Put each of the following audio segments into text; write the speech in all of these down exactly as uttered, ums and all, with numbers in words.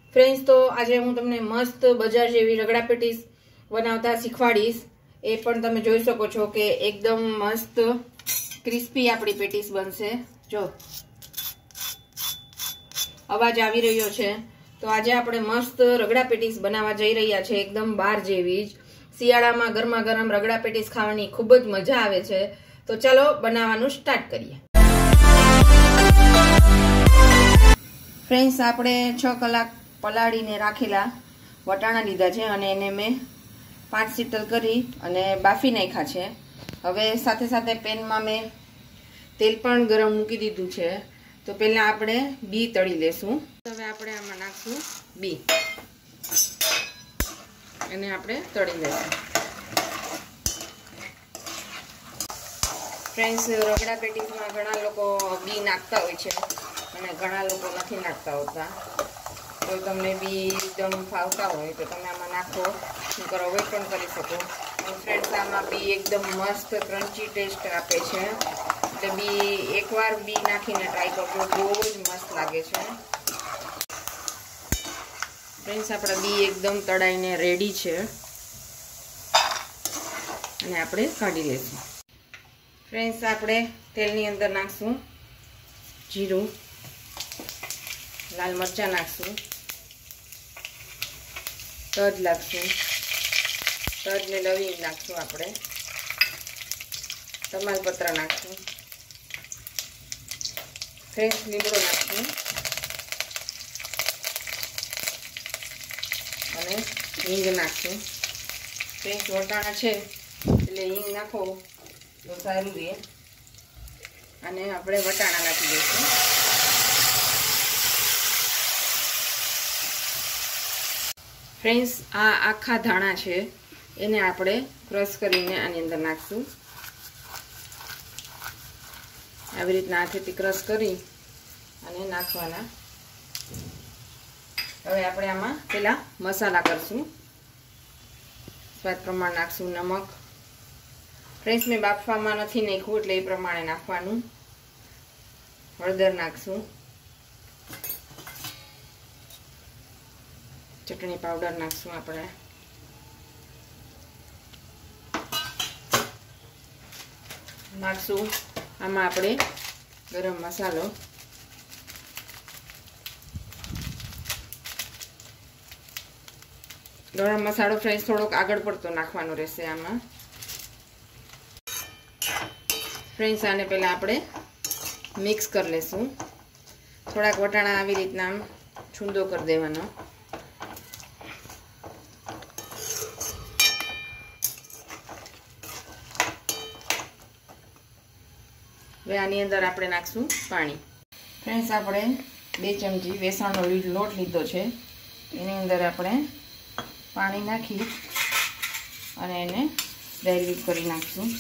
Friends तो आज हूँ तमने मस्त बजार जेवी रगड़ा पेटीस बनावता शीखवाड़ीश। ए पण तमे जोई शको छो के एकदम मस्त क्रिस्पी आपणी पेटीस बनशे। जो अवाज आवी रह्यो छे तो आज आपणे मस्त रगड़ा पेटीस बनावा जई रह्या छे, एकदम बार जेवी ज। शियाळामां गरमा गरम रगड़ा पेटीस खावानी खूब ज मजा आवे छे। तो चलो बनाववानुं स्टार्ट करीए। फ्रेंड्स आपणे छ कलाक पलाळीने राखेला वटाणा लीधा छे अने एने मैं पांच सीटल करी अने बाफी नाख्या छे। हवे साथे साथे पेन में मैं तेल पण गरम मूकी दीधुं छे। तो पहला आपणे बी तળી लेशुं। हवे आपणे आमां नाखशुं बी अने आपणे तળી लेशुं। फ्रेंड्स रगड़ा पेटीस में घणा लोको बी नाखता होय छे अने घणा लोको नथी नाखता होता। तो तमने बी एकदम फावता होय तो तमे आमां नाखो, नहीतर अवॉइड पण करी शको। फ्रेंड्स आमां बी एकदम मस्त क्रंची टेस्ट आपे छे, એટલે बी एकवार बी नाखीने ट्राय करजो, बહુ જ मस्त लागे छे। फ्रेंड्स आपणा बी एकदम तळाईने रेडी छे अने आपणे काढी लेशुं। फ्रेंड्स आपणे तेलनी अंदर नाखशुं जीरुं, लाल मरचा नाखशुं, तज नाखशुं, तज ने लविंग नाखशुं, आपणे तमालपत्र नाखशुं, फ्रेश લીમડો नाखशुं अने हींग नाखशुं। फ्रेश वटाणा छे એટલે हींग नाखो तो सारूं रहे। अने आपणे वटाणा नाखी दईशुं। फ्रेंड्स आ आखा धाणा छे एने आपणे क्रश करीने आनी अंदर नाखशुं। આવી રીતના હાથેથી ક્રશ કરી અને નાખવાના। હવે આપણે આમાં પેલા મસાલા કરશું। સ્વાદ પ્રમાણે નાખશું નમક। ફ્રેન્ડ્સ મેં બાફવામાં નથી નાખ્યું એટલે એ પ્રમાણે નાખવાનું। હળદર નાખશું, ચટણી પાવડર નાખશું આપણે, નાખશું આમાં આપણે ગરમ મસાલો, ગરમ મસાલો ફ્રેન્ડ્સ થોડોક આગળ પડતો નાખવાનો રહેશે આમાં। ફ્રેન્ડ્સ આને પહેલા આપણે મિક્સ કરી લેશું। થોડાક વટાણા આવી રીતના આમ છૂંદો કરી દેવાનો। હવે આની અંદર આપણે નાખશું પાણી। ફ્રેન્ડ્સ આપણે બે ચમચી બેસણનો લોટ લીધો છે, એની અંદર આપણે પાણી નાખી અને એને ડાયલ્યુટ કરી નાખશું।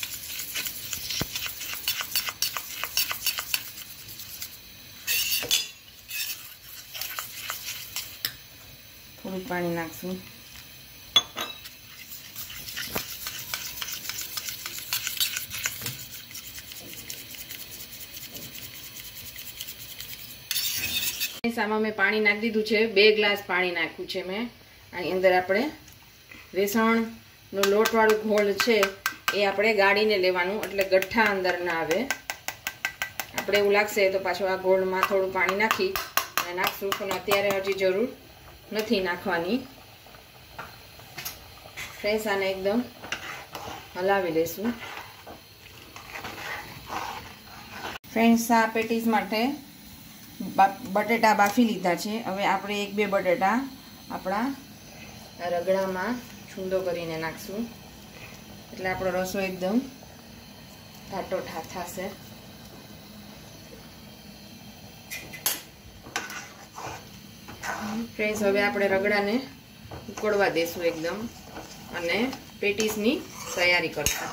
થોડું પાણી નાખશું। આમાં મેં પાણી નાખી દીધું છે, બે ગ્લાસ પાણી નાખ્યું છે મેં। આની અંદર આપણે બેસણનો લોટવાળું ઘોળ છે એ આપણે ગાળીને લેવાનું, એટલે ગઠ્ઠા અંદર ના આવે। આપણે એવું લાગશે તો પાછું આ ગોળમાં થોડું પાણી નાખી અને નાખશું, પણ અત્યારે હજી જરૂર નથી નાખવાની। ફ્રેન્ડ્સ આને એકદમ હલાવી લેશું। ફ્રેન્ડ્સ આ પેટીસ માટે બટેટા બાફી લીધા છે। હવે આપણે એક બે બટેટા આપણા રગડામાં છૂંદો કરીને નાખશું, એટલે આપણો રસો એકદમ ઘાટો થશે। ફ્રેન્ડ્સ હવે આપણે રગડાને ઉકળવા દેશું એકદમ અને પેટીસની તૈયારી કરશું।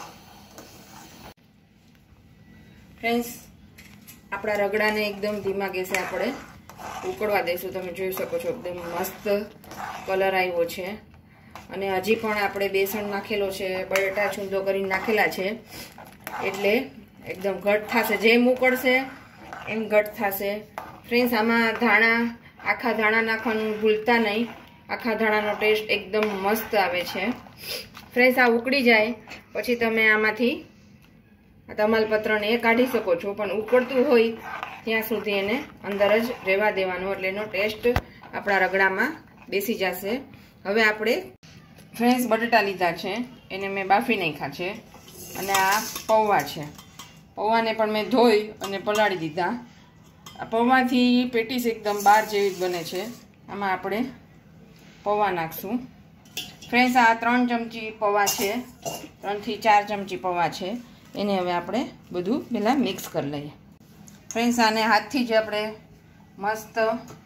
ફ્રેન્ડ્સ આપણા રગડાને એકદમ ધીમા ગેસે આપણે ઉકળવા દેશું। તમે જોઈ શકો છો એકદમ મસ્ત કલર આવ્યો છે અને હજી પણ આપણે બેસણ નાખેલો છે, બટેટા છૂંદો કરીને નાખેલા છે, એટલે એકદમ ઘટ થશે। જેમ ઉકળશે એમ ઘટ થશે। ફ્રેન્ડ્સ આમાં ધાણા આખા ધાણા નાખવાનું ભૂલતા નહીં, આખા ધાણાનો ટેસ્ટ એકદમ મસ્ત આવે છે ફ્રેન્ડ્સ. આ ઉકળી જાય પછી તમે આમાંથી આ તમાલપત્રને એ કાઢી શકો છો, પણ ઉકળતું હોય ત્યાં સુધી એને અંદર જ રહેવા દેવાનું, એટલે એનો ટેસ્ટ આપણા રગડામાં બેસી જશે. હવે આપણે ફ્રેન્ડ્સ બટેટા લીધા છે, એને મેં બાફી નાખ્યા છે, અને આ પૌવા છે. પૌવાને પણ મેં ધોઈ અને પલાળી દીધા. આ પૌવાથી પેટીસ એકદમ બાર જેવી જ બને છે. આમાં આપણે પૌવા નાખશું ફ્રેન્ડ્સ. આ ત્રણ ચમચી પૌવા છે, ત્રણથી ચાર ચમચી પૌવા છે. એને હવે આપણે બધું પહેલાં મિક્સ કરી લઈએ ફ્રેન્ડ્સ. આને હાથથી જ આપણે મસ્ત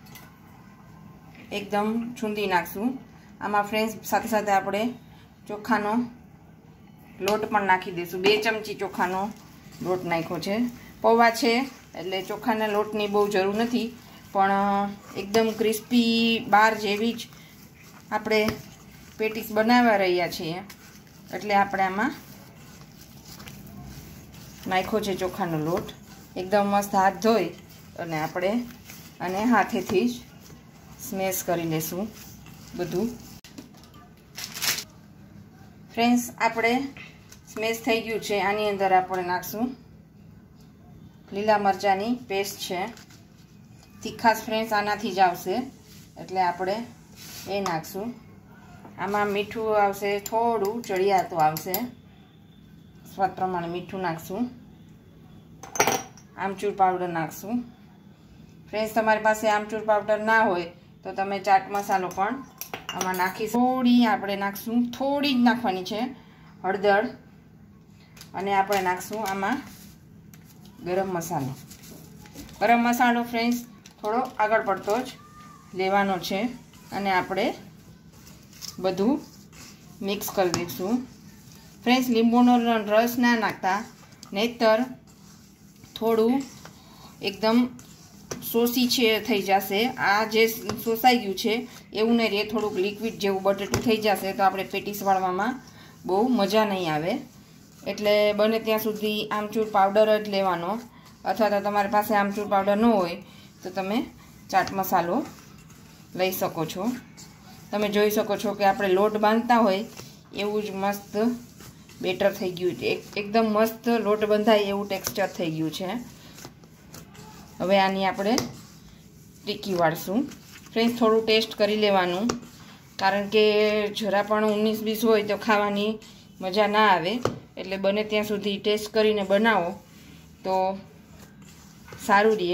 એકદમ છૂંદી નાખશું. આમાં ફ્રેન્ડ્સ સાથે સાથે આપણે ચોખાનો લોટ પણ નાખી દઈશું. બે ચમચી ચોખાનો લોટ નાખ્યો છે. પૌવા છે એટલે ચોખાના લોટની બહુ જરૂર નથી, પણ એકદમ ક્રિસ્પી બાર જેવી જ આપણે પેટીસ બનાવવા રહ્યા છીએ, એટલે આપણે આમાં નાખ્યો છે ચોખાનો લોટ. એકદમ મસ્ત હાથ ધોઈ અને આપણે આને હાથેથી જ સ્મેશ કરી લેશું બધું ફ્રેન્ડ્સ. આપણે સ્મેશ થઈ ગયું છે. આની અંદર આપણે નાખશું લીલા મરચાંની પેસ્ટ છે. તીખાશ ફ્રેન્ડ્સ આનાથી જ આવશે, એટલે આપણે એ નાખશું. આમાં મીઠું આવશે, થોડું ચડિયાતું આવશે, સ્વાદ પ્રમાણે મીઠું નાખશું. આમચૂર પાવડર નાખશું ફ્રેન્ડ્સ. તમારી પાસે આમચૂર પાવડર ના હોય તો તમે ચાટ મસાલો પણ આમાં નાખી. થોડી આપણે નાખશું, થોડી જ નાખવાની છે હળદર, અને આપણે નાખશું આમાં ગરમ મસાલો. ગરમ મસાલો ફ્રેન્ડ્સ થોડો આગળ પડતો જ લેવાનો છે, અને આપણે બધું મિક્સ કરી દઈશું ફ્રેન્ડ્સ. લીંબુનો રસ ના નાખતા, નહીતર થોડું એકદમ સોસી છે થઈ જશે. આ જે સોસાઈ ગયું છે એવું નહીં રહે, થોડુંક લિક્વિડ જેવું બટેટું થઈ જશે તો આપણે પેટીસ વાળવામાં બહુ મજા નહીં આવે. એટલે બને ત્યાં સુધી આમચૂર પાવડર જ લેવાનો, અથવા તો તમારી પાસે આમચૂર પાવડર ન હોય તો તમે ચાટ મસાલો લઈ શકો છો. તમે જોઈ શકો છો કે આપણે લોટ બાંધતા હોય એવું જ મસ્ત બેટર થઈ ગયું છે. એકદમ મસ્ત લોટ બંધાય એવું ટેક્સચર થઈ ગયું છે. હવે આની આપણે ટીકી વાળશું ફ્રેન્ડ્સ. થોડું ટેસ્ટ કરી લેવાનું, કારણ કે જરા પણ ઉન્નીસ બીસ હોય તો ખાવાની મજા ના આવે, એટલે બને ત્યાં સુધી ટેસ્ટ કરીને બનાવો તો સારું રહે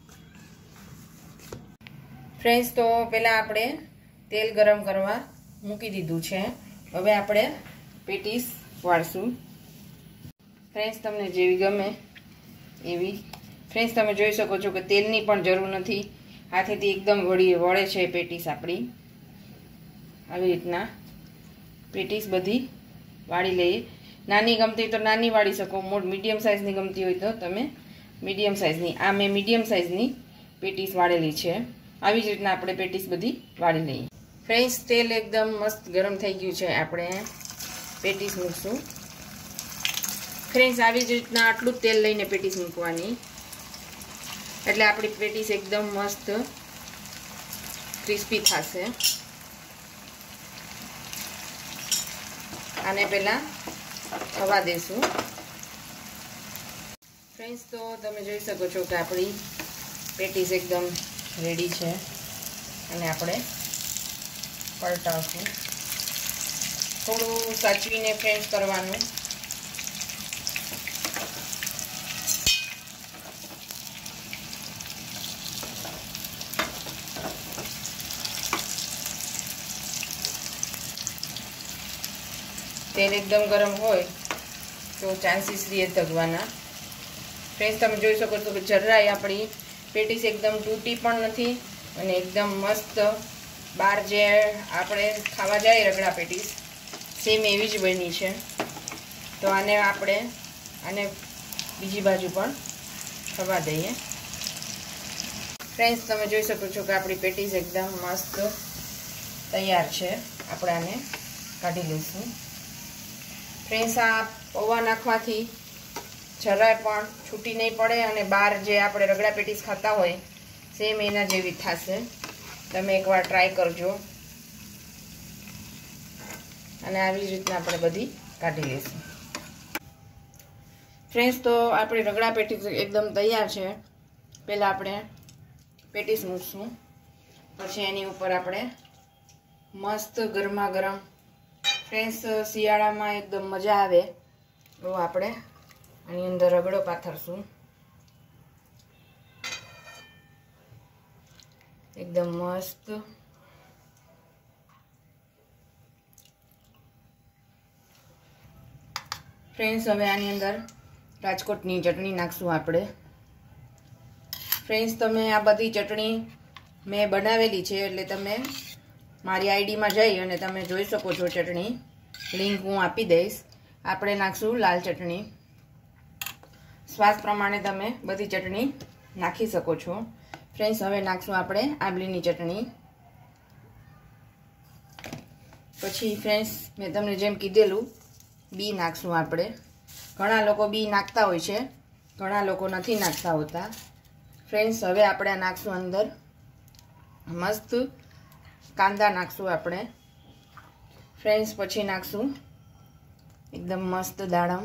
ફ્રેન્ડ્સ. તો પહેલાં આપણે તેલ ગરમ કરવા મૂકી દીધું છે. હવે આપણે પેટીસ વાળશું ફ્રેન્ડ્સ. તમને જેવી ગમે એવી ફ્રેન્ડ્સ. તમે જોઈ શકો છો કે તેલની પણ જરૂર નથી, હાથેથી એકદમ વળી વળે છે પેટીસ આપણી. આવી રીતના પેટીસ બધી વાળી લઈએ. નાની ગમતી હોય તો નાની વાળી શકો, મોટ મીડિયમ સાઇઝની ગમતી હોય તો તમે મીડિયમ સાઇઝની. આ મેં મીડિયમ સાઇઝની પેટીસ વાળેલી છે. આવી જ રીતના આપણે પેટીસ બધી વાળી લઈએ ફ્રેન્ડ્સ. તેલ એકદમ મસ્ત ગરમ થઈ ગયું છે. આપણે પેટીસ મૂકશું ફ્રેન્ડ્સ. આવી જ રીતના આટલું જ તેલ લઈને પેટીસ મૂકવાની, એટલે આપણી પેટીસ એકદમ મસ્ત ક્રિસ્પી થશે. આને પહેલાં થવા દેશું ફ્રેન્ડ્સ. તો તમે જોઈ શકો છો કે આપણી પેટીસ એકદમ રેડી છે, અને આપણે પલટાવશું. થોડું સાચવીને ફ્રેન્ડ્સ કરવાનું. તેલ એકદમ ગરમ હોય તો ચાન્સીસ રહે તગવાના ફ્રેન્ડ્સ. તમે જોઈ શકો છો કે જરાય આપણી પેટીસ એકદમ તૂટી પણ નથી, અને એકદમ મસ્ત બહાર જે આપણે ખાવા જાય રગડા પેટીસ સેમ એવી જ બની છે. તો આને આપણે આને બીજી બાજુ પણ થવા દઈએ ફ્રેન્ડ્સ. તમે જોઈ શકો છો કે આપણી પેટીસ એકદમ મસ્ત તૈયાર છે. આપણે આને કાઢી લઈશું ફ્રેન્ડ્સ. આ પૌવા નાખવાથી જરાય પણ છૂટી નહીં પડે, અને બહાર જે આપણે રગડા પેટીસ ખાતા હોય સેમ એના જેવી થશે. તમે એકવાર ટ્રાય કરજો અને આવી જ રીતના આપણે બધી કાઢી લઈશું. ફ્રેન્ડ્સ, તો આપણી રગડા પેટીસ એકદમ તૈયાર છે. પહેલાં આપણે પેટીસ મૂકશું, પછી એની ઉપર આપણે મસ્ત ગરમા ગરમ, ફ્રેન્ડ્સ શિયાળામાં એકદમ મજા આવે તો આપણે આની અંદર રગડો પાથરશું. એકદમ મસ્ત. ફ્રેન્ડ્સ, હવે આની અંદર રાજકોટની ચટણી નાખશું આપણે. ફ્રેન્ડ્સ, તમે આ બધી ચટણી મેં બનાવેલી છે, એટલે તમે મારી આઈડીમાં જઈ અને તમે જોઈ શકો છો. ચટણી લિંક હું આપી દઈશ. આપણે નાખશું લાલ ચટણી. સ્વાદ પ્રમાણે તમે બધી ચટણી નાખી શકો છો. ફ્રેન્ડ્સ, હવે નાખશું આપણે આંબલીની ચટણી. પછી ફ્રેન્ડ્સ, મેં તમને જેમ કીધેલું બી નાખશું આપણે. ઘણા લોકો બી નાખતા હોય છે, ઘણા લોકો નથી નાખતા હોતા. ફ્રેન્ડ્સ, હવે આપણે નાખશું અંદર મસ્ત કાંદા નાખશું આપણે. ફ્રેન્ડ્સ, પછી નાખશું એકદમ મસ્ત દાડમ.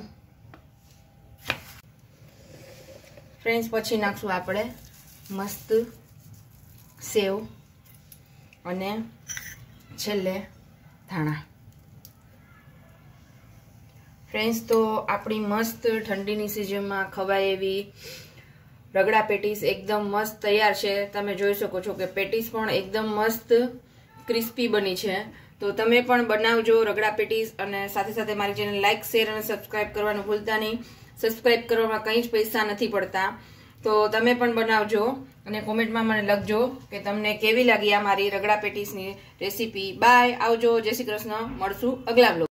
ફ્રેન્ડ્સ, પછી નાખશું આપણે મસ્ત સેવ અને છેલ્લે ધાણા. ફ્રેન્ડ્સ, તો આપણી મસ્ત ઠંડીની સિઝનમાં ખવાય એવી રગડા પેટીસ એકદમ મસ્ત તૈયાર છે. તમે જોઈ શકો છો કે પેટીસ પણ એકદમ મસ્ત ક્રિસ્પી બની છે. તો તમે પણ બનાવજો રગડા પેટીસ, અને સાથે સાથે મારી ચેનલ લાઇક, શેર અને સબસ્ક્રાઇબ કરવાનું ભૂલતા નહીં. સબસ્ક્રાઇબ કરવામાં કંઈ જ પૈસા નથી પડતા. તો તમે પણ બનાવજો અને કોમેન્ટમાં મને લખજો કે તમને કેવી લાગી આ મારી રગડા પેટીસની રેસીપી. બાય, આવજો, જય શ્રી કૃષ્ણ. મળશું અગલા બ્લોગ.